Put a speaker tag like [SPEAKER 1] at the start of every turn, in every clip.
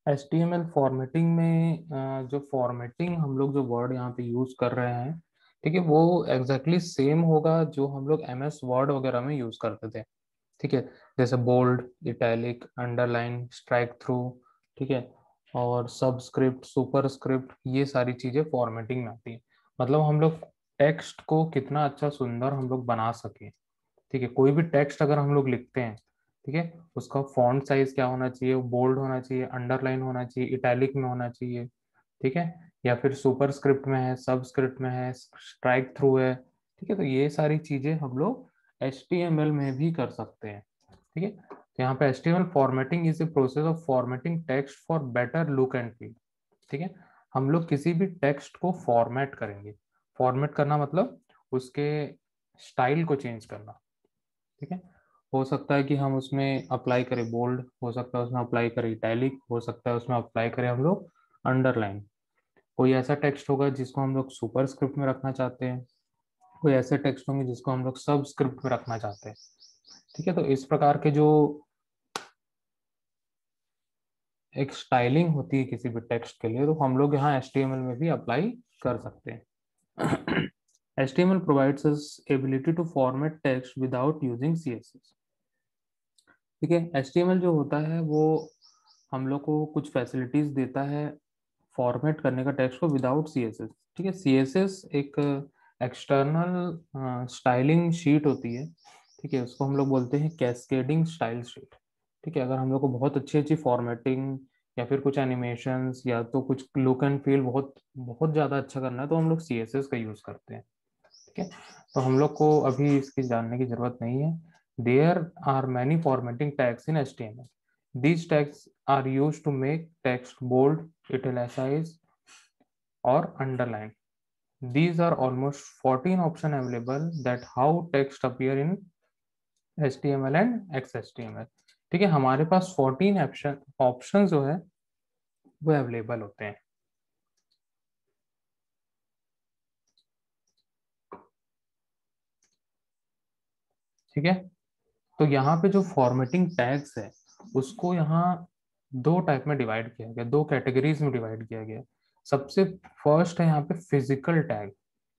[SPEAKER 1] HTML formatting में जो formatting हम लोग जो वर्ड यहाँ पे यूज कर रहे हैं, ठीक है, वो एग्जैक्टली सेम होगा जो हम लोग MS वर्ड वगैरह में यूज करते थे। ठीक है, जैसे bold, italic, underline, strike through, ठीक है, और सबस्क्रिप्ट, सुपरस्क्रिप्ट, ये सारी चीजें फॉर्मेटिंग में आती है। मतलब हम लोग टेक्स्ट को कितना अच्छा सुंदर हम लोग बना सके। ठीक है, कोई भी टेक्स्ट अगर हम लोग लिखते हैं, ठीक है, उसका फॉन्ट साइज क्या होना चाहिए, वो बोल्ड होना चाहिए, अंडरलाइन होना चाहिए, इटैलिक में होना चाहिए, ठीक है, या फिर सुपर स्क्रिप्ट में है, सब स्क्रिप्ट में है, स्ट्राइक थ्रू है। ठीक है, तो ये सारी चीजें हम लोग HTML में भी कर सकते हैं। ठीक है, तो यहाँ पे HTML formatting is the process of formatting text for better look and feel. ठीक है, हम लोग किसी भी टेक्स्ट को फॉर्मेट करेंगे। फॉर्मेट करना मतलब उसके स्टाइल को चेंज करना। ठीक है, हो सकता है कि हम उसमें अप्लाई करें बोल्ड, हो सकता है उसमें अप्लाई करें इटैलिक, हो सकता है उसमें अप्लाई करें हम लोग अंडरलाइन। कोई ऐसा टेक्स्ट होगा जिसको हम लोग सुपर स्क्रिप्ट में रखना चाहते हैं, कोई ऐसे टेक्स्ट होंगे जिसको हम लोग सब स्क्रिप्ट में रखना चाहते हैं। ठीक है, तो इस प्रकार के जो एक स्टाइलिंग होती है किसी भी टेक्स्ट के लिए, तो हम लोग यहाँ HTML में भी अप्लाई कर सकते हैं। HTML provides us ability to format text without using CSS। ठीक है, HTML जो होता है वो हम लोग को कुछ फैसिलिटीज देता है फॉर्मेट करने का टेक्स्ट को विदाउट CSS। ठीक है, CSS एक एक्सटर्नल स्टाइलिंग शीट होती है। ठीक है, उसको हम लोग बोलते हैं कैस्केडिंग स्टाइल शीट। ठीक है, अगर हम लोग को बहुत अच्छी अच्छी फॉर्मेटिंग या फिर कुछ एनिमेशंस या तो कुछ लुक एंड फील बहुत बहुत ज़्यादा अच्छा करना है, तो हम लोग CSS का यूज़ करते हैं। ठीक है, तो हम लोग को अभी इसकी जानने की जरूरत नहीं है। There are many formatting tags in HTML। These tags are used to make text bold, italicize, or underline. These are almost 14 options available that how text appear in HTML and XHTML। ठीक है, हमारे पास 14 option जो है वो available होते हैं। ठीक है, तो यहाँ पे जो फॉर्मेटिंग टैग्स है उसको यहाँ दो टाइप में डिवाइड किया गया, दो कैटेगरीज में डिवाइड किया गया। सबसे फर्स्ट है यहाँ पे physical tag.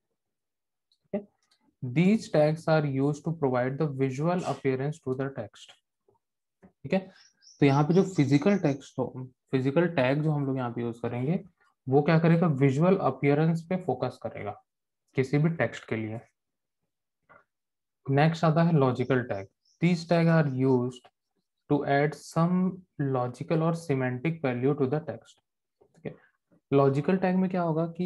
[SPEAKER 1] These tags are used to provide the visual appearance to the text। ठीक है, तो यहाँ पे जो फिजिकल टेक्स्ट हो, फिजिकल टैग जो हम लोग यहाँ पे यूज करेंगे, वो क्या करेगा, विजुअल अपीयरेंस पे फोकस करेगा किसी भी टेक्स्ट के लिए। नेक्स्ट आता है logical tag. These tag are used to add some logical और semantic value to the text. ठीक है, लॉजिकल टैग में क्या होगा कि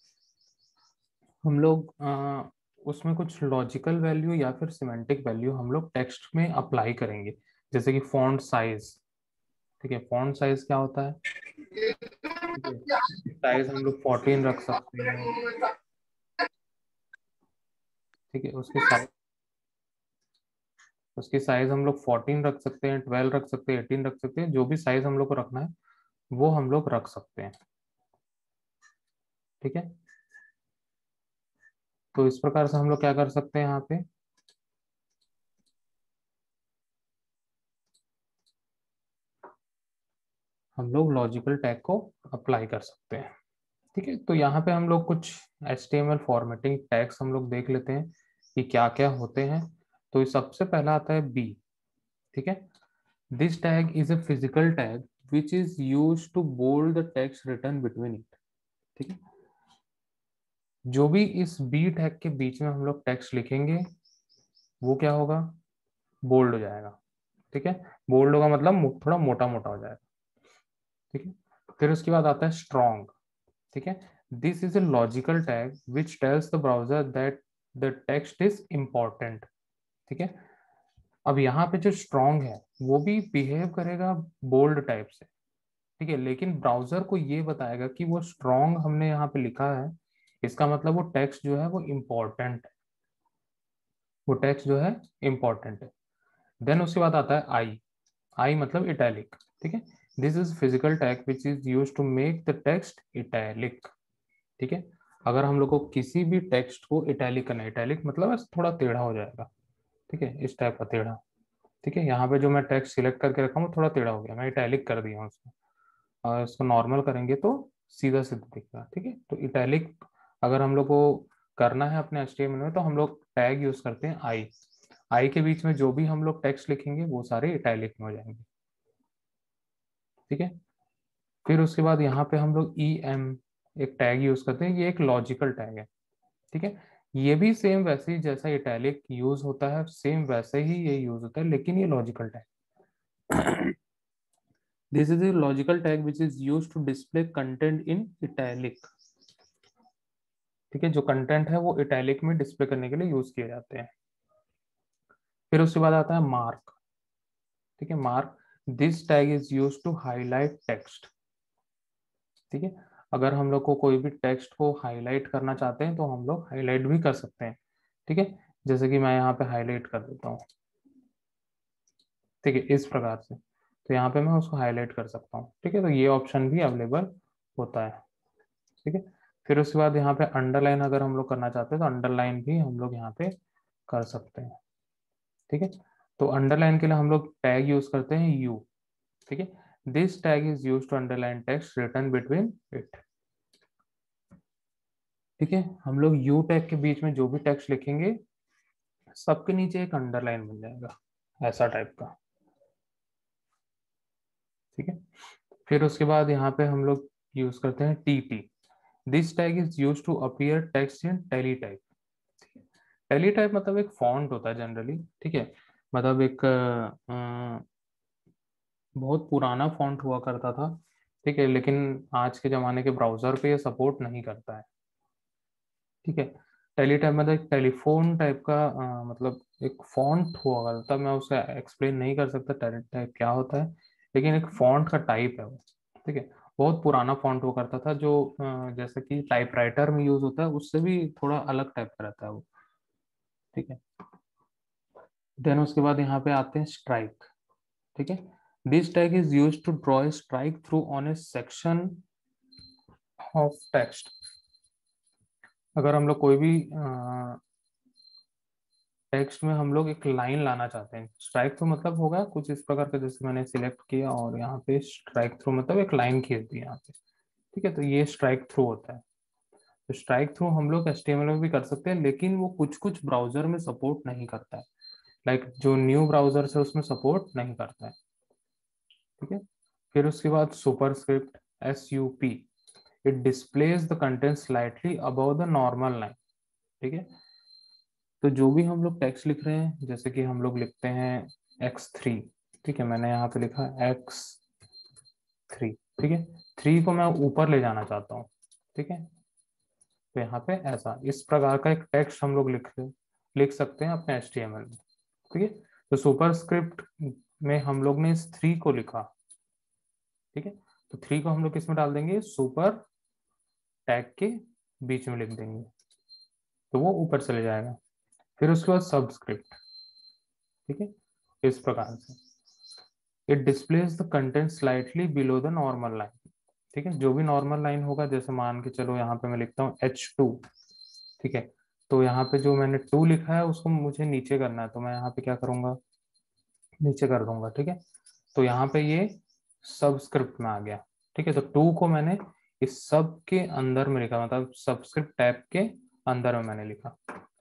[SPEAKER 1] हम लोग उसमें कुछ लॉजिकल वैल्यू या फिर सिमेंटिक वैल्यू हम लोग टेक्स्ट में अप्लाई करेंगे। जैसे कि फॉन्ट साइज। ठीक है, फॉन्ट साइज क्या होता है, ठीक है, साइज हम लोग 14 रख सकते हैं। ठीक है, उसकी साइज हम लोग 14 रख सकते हैं, 12 रख सकते हैं, 18 रख सकते हैं, जो भी साइज हम लोग को रखना है वो हम लोग रख सकते हैं। ठीक है, तो इस प्रकार से हम लोग क्या कर सकते हैं, यहाँ पे हम लोग लॉजिकल टैग को अप्लाई कर सकते हैं। ठीक है, तो यहाँ पे हम लोग कुछ HTML फॉर्मेटिंग टैग्स हम लोग देख लेते हैं कि क्या क्या होते हैं। तो सबसे पहला आता है बी। ठीक है, this tag is a physical tag which is use to bold the text written between it. ठीक है, जो भी इस बी टैग के बीच में हम लोग टेक्स्ट लिखेंगे वो क्या होगा, बोल्ड हो जाएगा। ठीक है, बोल्ड होगा मतलब थोड़ा मोटा मोटा हो जाएगा। ठीक है, फिर उसके बाद आता है स्ट्रॉन्ग। ठीक है, this is a logical tag which tells the browser that the text is important. ठीक है, अब यहाँ पे जो स्ट्रॉन्ग है वो भी बिहेव करेगा बोल्ड टाइप से। ठीक है, लेकिन ब्राउजर को ये बताएगा कि वो स्ट्रॉन्ग हमने यहाँ पे लिखा है, इसका मतलब वो टेक्स्ट जो है वो इम्पोर्टेंट है, वो टेक्स्ट जो है इम्पोर्टेंट है। देन उसके बाद आता है आई। आई मतलब इटैलिक। ठीक है, this is physical tag which is use to make the text italic. ठीक है, अगर हम लोग को किसी भी टेक्स्ट को इटैलिक करना है, इटैलिक मतलब ऐसे थोड़ा टेढ़ा हो जाएगा। ठीक है, इस टाइप का टेढ़ा। ठीक है, यहाँ पे जो मैं टेक्स्ट सिलेक्ट करके रखा हूँ थोड़ा टेढ़ा हो गया, मैं इटैलिक कर दिया उसको। और इसको नॉर्मल करेंगे तो सीधा सीधा दिखेगा। ठीक है, तो इटैलिक अगर हम लोग को करना है अपने HTML में तो हम लोग टैग यूज करते हैं आई के बीच में जो भी हम लोग टेक्स्ट लिखेंगे वो सारे इटैलिक में हो जाएंगे। ठीक है, फिर उसके बाद यहाँ पे हम लोग एक टैग यूज करते हैं, ये एक लॉजिकल टैग है। ठीक है, ये भी सेम वैसे ही जैसा इटैलिक यूज होता है सेम वैसे ही ये यूज होता है, लेकिन ये logical tag this is a logical tag which is use to display content in italic. ठीक है, जो कंटेंट है वो इटैलिक में डिस्प्ले करने के लिए यूज किए जाते हैं। फिर उसके बाद आता है मार्क। ठीक है, mark this tag is use to highlight text. ठीक है, अगर हम लोग को कोई भी टेक्स्ट को हाईलाइट करना चाहते हैं तो हम लोग हाईलाइट भी कर सकते हैं। ठीक है, जैसे कि मैं यहाँ पे हाईलाइट कर देता हूँ। ठीक है, इस प्रकार से तो यहाँ पे मैं उसको हाईलाइट कर सकता हूँ। ठीक है, तो ये ऑप्शन भी अवेलेबल होता है। ठीक है, फिर उसके बाद यहाँ पे अंडरलाइन अगर हम लोग करना चाहते हैं तो अंडरलाइन भी हम लोग यहाँ पे कर सकते हैं। ठीक है, तो अंडरलाइन के लिए हम लोग टैग यूज करते हैं यू। ठीक है, this tag is use to underline text written between it. ठीक है, हम लोग यू टैग के बीच में जो भी टेक्स्ट लिखेंगे सबके नीचे एक अंडरलाइन बन जाएगा, ऐसा टाइप का। ठीक है, फिर उसके बाद यहाँ पे हम लोग यूज करते हैं T this tag is use to appear text in teletype. Teletype मतलब एक फॉन्ट होता है जनरली। ठीक है, मतलब एक बहुत पुराना फॉन्ट हुआ करता था। ठीक है, लेकिन आज के जमाने के ब्राउजर पे ये सपोर्ट नहीं करता है। ठीक है, टेली टाइप मतलब एक टेलीफोन टाइप का मतलब एक फॉन्ट हुआ करता, मैं उसे एक्सप्लेन नहीं कर सकता टेली टाइप क्या होता है, लेकिन एक फॉन्ट का टाइप है वो। ठीक है, बहुत पुराना फॉन्ट हुआ करता था जो जैसे कि टाइपराइटर में यूज होता है उससे भी थोड़ा अलग टाइप का रहता है वो। ठीक है, देन उसके बाद यहाँ पे आते हैं स्ट्राइक। ठीक है, this tag is use to draw strike through on a section of text. अगर हम लोग कोई भी टेक्स्ट में हम लोग एक लाइन लाना चाहते हैं, स्ट्राइक थ्रू मतलब होगा कुछ इस प्रकार का, जैसे मैंने सिलेक्ट किया और यहाँ पे स्ट्राइक थ्रू मतलब एक लाइन खींच दी यहाँ पे। ठीक है, तो ये स्ट्राइक थ्रू होता है। तो स्ट्राइक थ्रू हम लोग HTML में भी कर सकते हैं, लेकिन वो कुछ कुछ ब्राउजर में सपोर्ट नहीं करता है। लाइक जो न्यू ब्राउजर है उसमें सपोर्ट नहीं करता है। ठीक है, फिर उसके बाद superscript SUP it displays the content slightly above the normal line. ठीक है, तो जो भी हम लोग टेक्स्ट लिख रहे हैं, जैसे कि हम लोग लिखते हैं X3। ठीक है, मैंने यहाँ पे लिखा X3। ठीक है, 3 को मैं ऊपर ले जाना चाहता हूँ। ठीक है, तो यहाँ पे ऐसा इस प्रकार का एक टेक्स्ट हम लोग लिख सकते हैं अपने HTML में। ठीक है, तो सुपरस्क्रिप्ट में हम लोग ने इस 3 को लिखा। ठीक है, तो 3 को हम लोग किस में डाल देंगे, सुपर टैग के बीच में लिख देंगे तो वो ऊपर चले जाएगा। फिर उसके बाद सबस्क्रिप्ट। ठीक है, इस प्रकार से it displays the content slightly below the normal line. ठीक है, जो भी नॉर्मल लाइन होगा, जैसे मान के चलो यहाँ पे मैं लिखता हूँ H2। ठीक है, तो यहाँ पे जो मैंने 2 लिखा है उसको मुझे नीचे करना है, तो मैं यहाँ पे क्या करूंगा, नीचे कर दूंगा। ठीक है, तो यहाँ पे ये सबस्क्रिप्ट में आ गया। ठीक है, तो 2 को मैंने इस सब के अंदर में लिखा, मतलब सबस्क्रिप्ट टैब के अंदर में मैंने लिखा।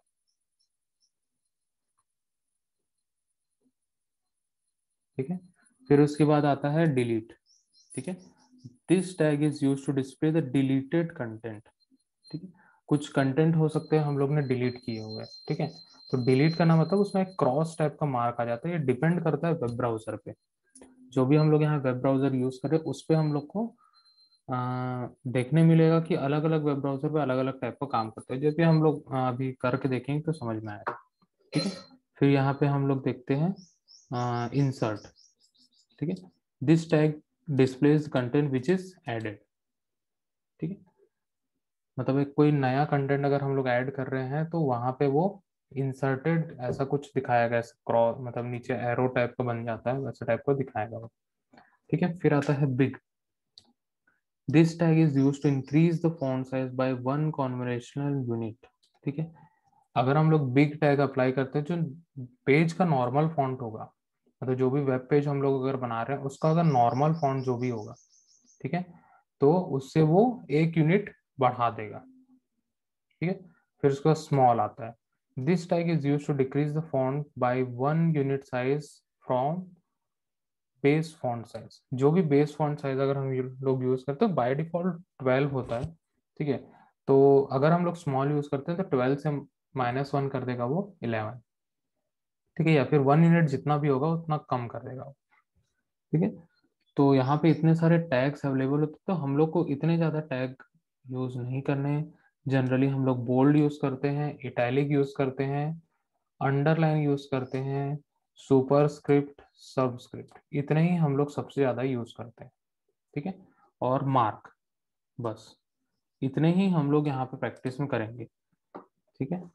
[SPEAKER 1] ठीक है, फिर उसके बाद आता है डिलीट। ठीक है, this tag is use to display the deleted content. ठीक है, कुछ कंटेंट हो सकते हैं हम लोग ने डिलीट किए हुए। ठीक है, तो डिलीट करना मतलब उसमें एक क्रॉस टाइप का मार्क आ जाता है। ये डिपेंड करता है वेब ब्राउजर पे। जो भी हम लोग यहाँ वेब ब्राउजर यूज करें उस पे हम लोग को देखने मिलेगा कि अलग अलग वेब ब्राउजर पे अलग अलग टाइप का काम करते हैं। जब भी हम लोग अभी करके देखेंगे तो समझ में आएगा। ठीक है, फिर यहाँ पे हम लोग देखते हैं इंसर्ट। ठीक है, this tag displays content which is added. ठीक है, मतलब एक कोई नया कंटेंट अगर हम लोग ऐड कर रहे हैं तो वहां पे वो इंसर्टेड ऐसा कुछ दिखाया गया, क्रॉस मतलब नीचे एरो टाइप का बन जाता है, वैसे टाइप का दिखाएगा वो। ठीक है, फिर आता है big. This tag is use to increase the font size by 1 conversational unit. ठीक है, अगर हम लोग बिग टैग अप्लाई करते हैं, जो पेज का नॉर्मल फॉन्ट होगा, मतलब जो भी वेब पेज हम लोग अगर बना रहे हैं उसका अगर नॉर्मल फॉन्ट जो भी होगा, ठीक है, तो उससे वो 1 यूनिट बढ़ा देगा। ठीक है, फिर उसका स्मॉल आता है। This tag is used to decrease the font by 1 unit size from base font size. जो भी बेस फॉन्ट साइज अगर हम लोग यूज करते हैं बाय डिफॉल्ट 12 होता है। ठीक है, तो अगर हम लोग स्मॉल यूज करते हैं तो 12 से -1 कर देगा वो 11। ठीक है, या फिर 1 यूनिट जितना भी होगा उतना कम कर देगा वो। ठीक है, तो यहाँ पे इतने सारे टैग्स अवेलेबल होते तो हम लोग को इतने ज्यादा टैग यूज नहीं करने। जनरली हम लोग बोल्ड यूज करते हैं, इटैलिक यूज करते हैं, अंडरलाइन यूज करते हैं, सुपर स्क्रिप्ट, सबस्क्रिप्ट, इतने ही हम लोग सबसे ज्यादा यूज करते हैं। ठीक है, और मार्क, बस इतने ही हम लोग यहाँ पे प्रैक्टिस में करेंगे। ठीक है,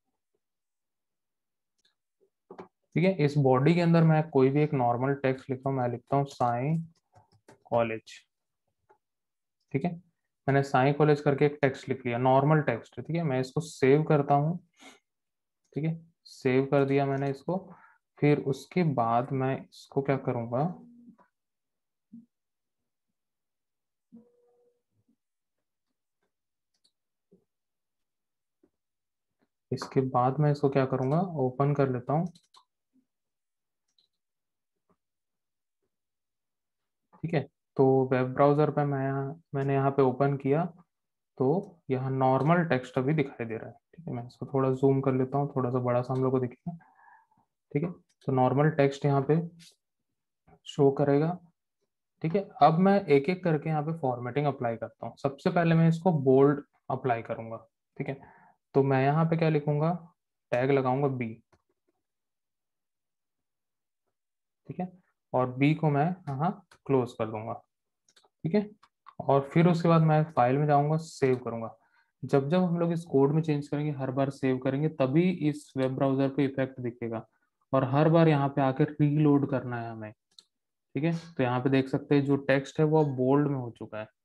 [SPEAKER 1] ठीक है, इस बॉडी के अंदर मैं कोई भी एक नॉर्मल टेक्स्ट लिखता हूँ, मैं लिखता हूँ साई कॉलेज। ठीक है, मैंने साई कॉलेज करके एक टेक्स्ट लिख लिया, नॉर्मल टेक्स्ट है। ठीक है, मैं इसको सेव करता हूँ। ठीक है, सेव कर दिया मैंने इसको। फिर उसके बाद मैं इसको क्या करूंगा, इसके बाद मैं इसको क्या करूंगा, ओपन कर लेता हूँ। ठीक है, तो वेब ब्राउजर पे मैंने यहाँ पे ओपन किया, तो यहाँ नॉर्मल टेक्स्ट अभी दिखाई दे रहा है। ठीक है, मैं इसको थोड़ा जूम कर लेता हूँ, थोड़ा सा बड़ा सा हम लोग को दिखेगा। ठीक है, तो नॉर्मल टेक्स्ट यहाँ पे शो करेगा। ठीक है, अब मैं एक एक करके यहाँ पे फॉर्मेटिंग अप्लाई करता हूँ। सबसे पहले मैं इसको बोल्ड अप्लाई करूंगा। ठीक है, तो मैं यहाँ पे क्या लिखूंगा, टैग लगाऊंगा बी। ठीक है, और बी को मैं यहाँ क्लोज कर दूंगा। ठीक है, और फिर उसके बाद मैं फाइल में जाऊंगा, सेव करूंगा। जब जब हम लोग इस कोड में चेंज करेंगे, हर बार सेव करेंगे, तभी इस वेब ब्राउजर पे इफेक्ट दिखेगा। और हर बार यहाँ पे आकर रीलोड करना है हमें। ठीक है, तो यहाँ पे देख सकते हैं जो टेक्स्ट है वो अब बोल्ड में हो चुका है।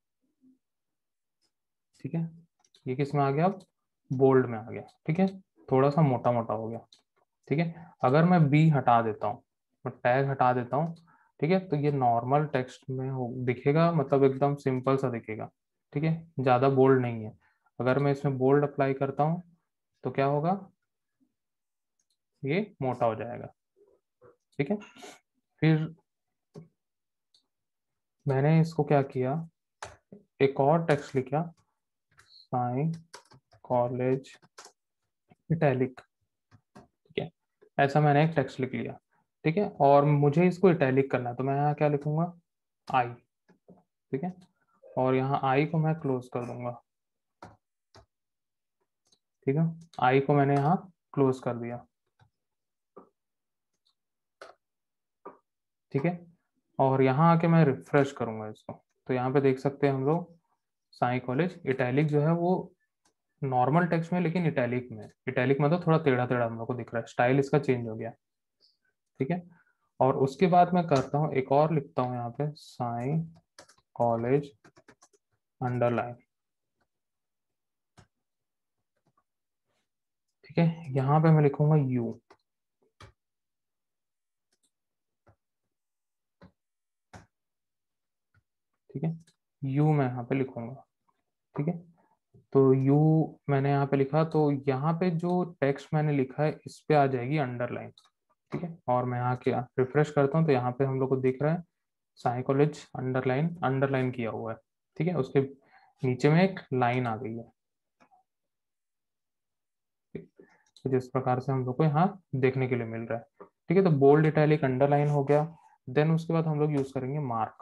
[SPEAKER 1] ठीक है, ये किस में आ गया, अब बोल्ड में आ गया। ठीक है, थोड़ा सा मोटा मोटा हो गया। ठीक है, अगर मैं बी हटा देता हूँ, मैं टैग हटा देता हूँ, ठीक है, तो ये नॉर्मल टेक्स्ट में हो दिखेगा, मतलब एकदम सिंपल सा दिखेगा। ठीक है, ज्यादा बोल्ड नहीं है। अगर मैं इसमें बोल्ड अप्लाई करता हूँ तो क्या होगा, ये मोटा हो जाएगा। ठीक है, फिर मैंने इसको क्या किया, एक और टेक्स्ट लिखा, साई कॉलेज इटैलिक। ठीक है, ऐसा मैंने एक टेक्स्ट लिख लिया। ठीक है, और मुझे इसको इटैलिक करना है, तो मैं यहाँ क्या लिखूंगा, आई। ठीक है, और यहाँ आई को मैं क्लोज कर दूंगा। ठीक है, आई को मैंने यहाँ क्लोज कर दिया। ठीक है, और यहाँ आके मैं रिफ्रेश करूंगा इसको, तो यहाँ पे देख सकते हैं हम लोग साई कॉलेज इटैलिक जो है वो नॉर्मल टेक्स्ट में, लेकिन इटैलिक में, इटैलिक में तो थोड़ा टेढ़ा टेढ़ा हम लोग को दिख रहा है, स्टाइल इसका चेंज हो गया। ठीक है, और उसके बाद मैं करता हूँ एक और लिखता हूँ यहाँ पे, साई कॉलेज अंडरलाइन। ठीक है, यहाँ पे मैं लिखूंगा यू। ठीक है, यू मैं यहाँ पे लिखूंगा। ठीक है, तो यू मैंने यहाँ पे लिखा, तो यहाँ पे जो टेक्स्ट मैंने लिखा है इस पे आ जाएगी अंडरलाइन। ठीक है, और मैं यहाँ क्या रिफ्रेश करता हूँ तो यहाँ पे हम लोग को दिख रहा है साई कॉलेज अंडरलाइन, अंडरलाइन किया हुआ है। ठीक है, उसके नीचे में एक लाइन आ गई है। तो जिस प्रकार से हम लोग को यहाँ देखने के लिए मिल रहा है। ठीक है, तो बोल्ड इटैलिक अंडरलाइन हो गया। देन उसके बाद हम लोग यूज करेंगे मार्क।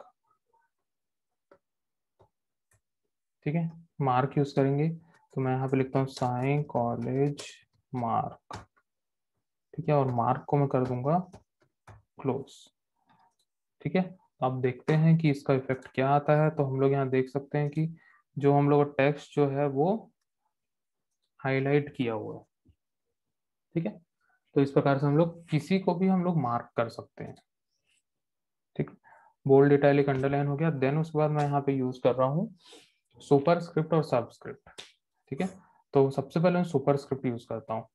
[SPEAKER 1] ठीक है, मार्क यूज करेंगे, तो मैं यहाँ पे लिखता हूँ साई कॉलेज मार्क। ठीक है, और मार्क को मैं कर दूंगा क्लोज। ठीक है, अब देखते हैं कि इसका इफेक्ट क्या आता है। तो हम लोग यहाँ देख सकते हैं कि जो हम लोग टेक्स्ट जो है वो हाईलाइट किया हुआ है। ठीक है, तो इस प्रकार से हम लोग किसी को भी हम लोग मार्क कर सकते हैं। ठीक, बोल्ड इटैलिक अंडरलाइन हो गया। देन उसके बाद मैं यहाँ पे यूज कर रहा हूँ सुपर स्क्रिप्ट और सबस्क्रिप्ट। ठीक है, तो सबसे पहले मैं सुपर स्क्रिप्ट यूज करता हूँ।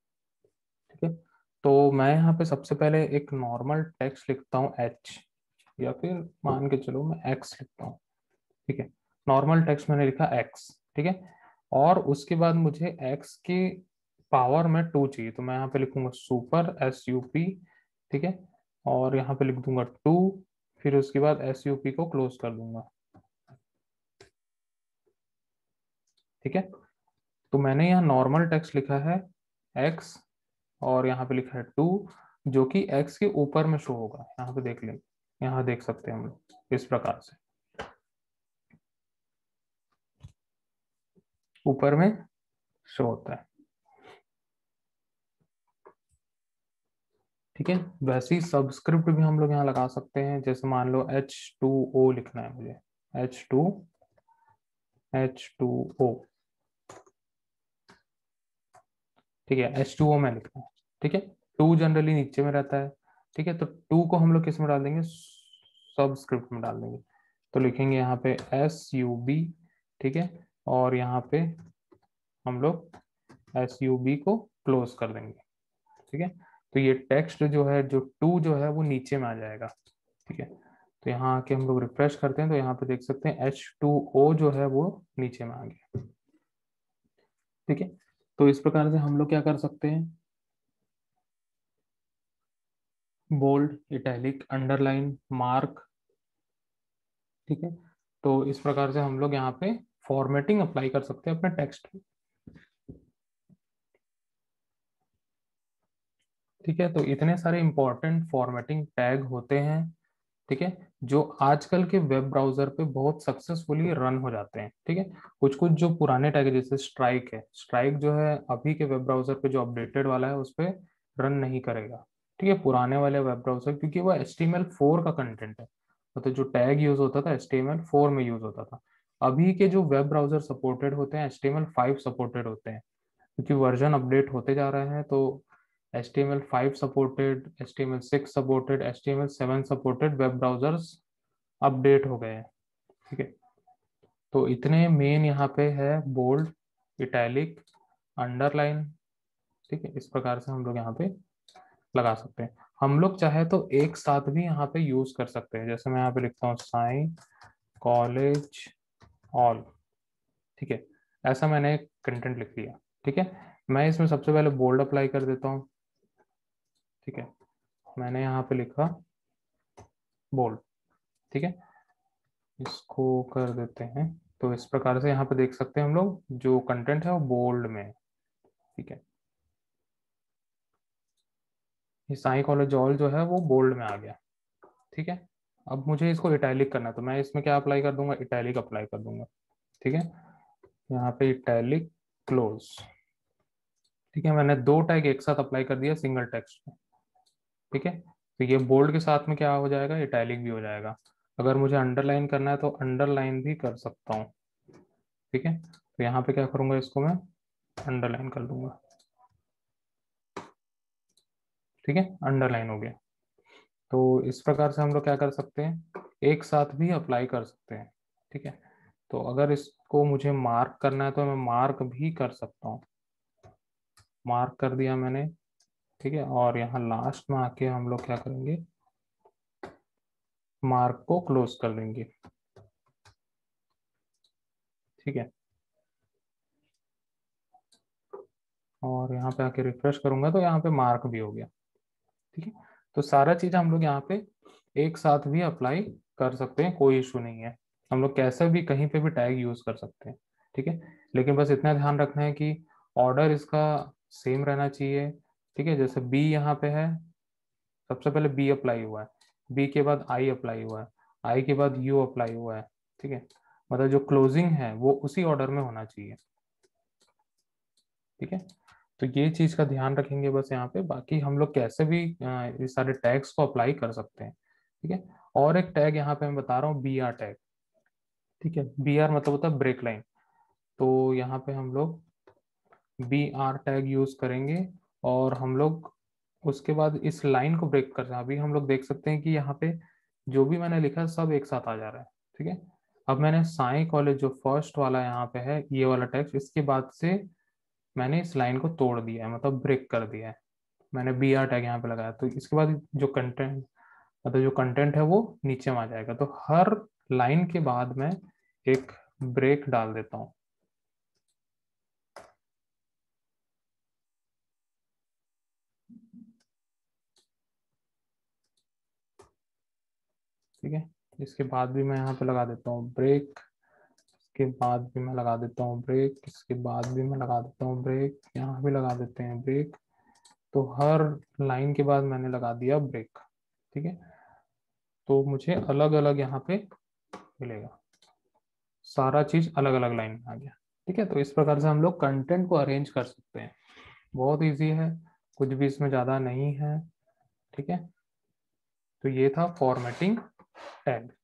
[SPEAKER 1] ठीक है, तो मैं यहाँ पे सबसे पहले एक नॉर्मल टेक्स्ट लिखता हूँ एच। या फिर मान के चलो मैं x लिखता हूँ। ठीक है, नॉर्मल टेक्स्ट मैंने लिखा x। ठीक है, और उसके बाद मुझे x की पावर में 2 चाहिए, तो मैं यहाँ पे लिखूंगा सुपर SUP। ठीक है, और यहाँ पे लिख दूंगा 2, फिर उसके बाद SUP को क्लोज कर दूंगा। ठीक है, तो मैंने यहाँ नॉर्मल टेक्स्ट लिखा है x, और यहाँ पे लिखा है 2, जो कि x के ऊपर में शो होगा। यहाँ पे देख लें, यहाँ देख सकते हैं हम लोग इस प्रकार से ऊपर में शो होता है। ठीक है, वैसे ही सबस्क्रिप्ट भी हम लोग यहाँ लगा सकते हैं। जैसे मान लो H2O लिखना है मुझे, H2O। ठीक है, H2O में लिखना है। ठीक है, 2 जनरली नीचे में रहता है। ठीक है, तो 2 को हम लोग किस में डाल देंगे, सबस्क्रिप्ट में डाल देंगे। तो लिखेंगे यहाँ पे SUB। ठीक है, और यहाँ पे हम लोग SUB को क्लोज कर देंगे। ठीक है, तो ये टेक्स्ट जो है, जो 2 जो है वो नीचे में आ जाएगा। ठीक है, तो यहाँ आके हम लोग रिफ्रेश करते हैं तो यहाँ पे देख सकते हैं H2O जो है वो नीचे में आ गया। ठीक है, तो इस प्रकार से हम लोग क्या कर सकते हैं, बोल्ड, इटैलिक, अंडरलाइन, मार्क। ठीक है, तो इस प्रकार से हम लोग यहाँ पे फॉर्मेटिंग अप्लाई कर सकते हैं अपने टेक्स्ट में। ठीक है, तो इतने सारे इंपॉर्टेंट फॉर्मेटिंग टैग होते हैं। ठीक है, जो आजकल के वेब ब्राउजर पे बहुत सक्सेसफुली रन हो जाते हैं। ठीक है, कुछ कुछ जो पुराने टैग है, जैसे स्ट्राइक है, स्ट्राइक जो है अभी के वेब ब्राउजर पे जो अपडेटेड वाला है उस पर रन नहीं करेगा। ठीक है, पुराने वाले वेब ब्राउजर, क्योंकि वो HTML4 का कंटेंट है, मतलब जो टैग यूज होता था HTML4 में यूज होता था। अभी के जो वेब ब्राउजर सपोर्टेड होते हैं HTML5 सपोर्टेड होते हैं, क्योंकि वर्जन अपडेट होते जा रहे हैं। तो HTML5 supported, HTML6 supported, HTML7 supported web browsers update हो गए हैं। ठीक है, तो इतने मेन यहाँ पे है, बोल्ड, इटैलिक, अंडरलाइन। ठीक है, इस प्रकार से हम लोग यहाँ पे लगा सकते हैं। हम लोग चाहे तो एक साथ भी यहाँ पे यूज कर सकते हैं। जैसे मैं यहाँ पे लिखता हूँ साई कॉलेज ऑल। ठीक है, ऐसा मैंने एक कंटेंट लिख दिया। ठीक है, मैं इसमें सबसे पहले बोल्ड अप्लाई कर देता हूँ। ठीक है, मैंने यहाँ पे लिखा बोल्ड। ठीक है, इसको कर देते हैं। तो इस प्रकार से यहाँ पे देख सकते हैं हम लोग जो कंटेंट है वो बोल्ड में है। ठीक है, ये साई कॉलेज ऑल जो है वो बोल्ड में आ गया। ठीक है, अब मुझे इसको इटैलिक करना है, तो मैं इसमें क्या अप्लाई कर दूंगा, इटैलिक अप्लाई कर दूंगा। ठीक है, यहाँ पे इटैलिक क्लोज। ठीक है, मैंने 2 टैग एक साथ अप्लाई कर दिया सिंगल टेक्स्ट में। ठीक है, तो ये बोल्ड के साथ में क्या हो जाएगा, इटैलिक भी हो जाएगा। अगर मुझे अंडरलाइन करना है तो अंडरलाइन भी कर सकता हूँ। ठीक है, तो यहाँ पे क्या करूंगा, इसको मैं अंडरलाइन कर दूंगा। ठीक है, अंडरलाइन हो गया। तो इस प्रकार से हम लोग क्या कर सकते हैं, एक साथ भी अप्लाई कर सकते हैं। ठीक है, तो अगर इसको मुझे मार्क करना है तो मैं मार्क भी कर सकता हूँ। मार्क कर दिया मैंने। ठीक है, और यहाँ लास्ट में आके हम लोग क्या करेंगे, मार्क को क्लोज कर देंगे। ठीक है, और यहाँ पे आके रिफ्रेश करूंगा तो यहाँ पे मार्क भी हो गया। ठीक है, तो सारा चीज हम लोग यहाँ पे एक साथ भी अप्लाई कर सकते हैं, कोई इशू नहीं है। हम लोग कैसे भी कहीं पे भी टैग यूज कर सकते हैं। ठीक है, लेकिन बस इतना ध्यान रखना है कि ऑर्डर इसका सेम रहना चाहिए। ठीक है, जैसे बी यहाँ पे है, सबसे पहले बी अप्लाई हुआ है, बी के बाद आई अप्लाई हुआ है, आई के बाद यू अप्लाई हुआ है। ठीक है, मतलब जो क्लोजिंग है वो उसी ऑर्डर में होना चाहिए। ठीक है, तो ये चीज का ध्यान रखेंगे बस यहाँ पे। बाकी हम लोग कैसे भी इस सारे टैग्स को अप्लाई कर सकते हैं। ठीक है, और एक टैग यहाँ पे मैं बता रहा हूँ, BR टैग। ठीक है, BR मतलब होता है ब्रेक लाइन। तो यहाँ पे हम लोग BR टैग यूज करेंगे, और हम लोग उसके बाद इस लाइन को ब्रेक कर रहे हैं। अभी हम लोग देख सकते हैं कि यहाँ पे जो भी मैंने लिखा है सब एक साथ आ जा रहा है। ठीक है, अब मैंने साई कॉलेज जो फर्स्ट वाला यहाँ पे है, ये वाला टेक्स्ट, इसके बाद से मैंने इस लाइन को तोड़ दिया है, मतलब ब्रेक कर दिया है। मैंने BR टैग यहाँ पे लगाया, तो इसके बाद जो कंटेंट मतलब जो कंटेंट है वो नीचे में आ जाएगा। तो हर लाइन के बाद मैं एक ब्रेक डाल देता हूँ। ठीक है, इसके बाद भी मैं यहाँ पे लगा देता हूँ ब्रेक, इसके बाद भी मैं लगा देता हूँ ब्रेक, इसके बाद भी मैं लगा देता हूँ ब्रेक, यहाँ भी लगा देते हैं ब्रेक। तो हर लाइन के बाद मैंने लगा दिया ब्रेक। ठीक है, तो मुझे अलग अलग यहाँ पे मिलेगा, सारा चीज अलग अलग लाइन में आ गया। ठीक है, तो इस प्रकार से हम लोग कंटेंट को अरेंज कर सकते हैं। बहुत इजी है, कुछ भी इसमें ज्यादा नहीं है। ठीक है, तो ये था फॉर्मेटिंग टैग।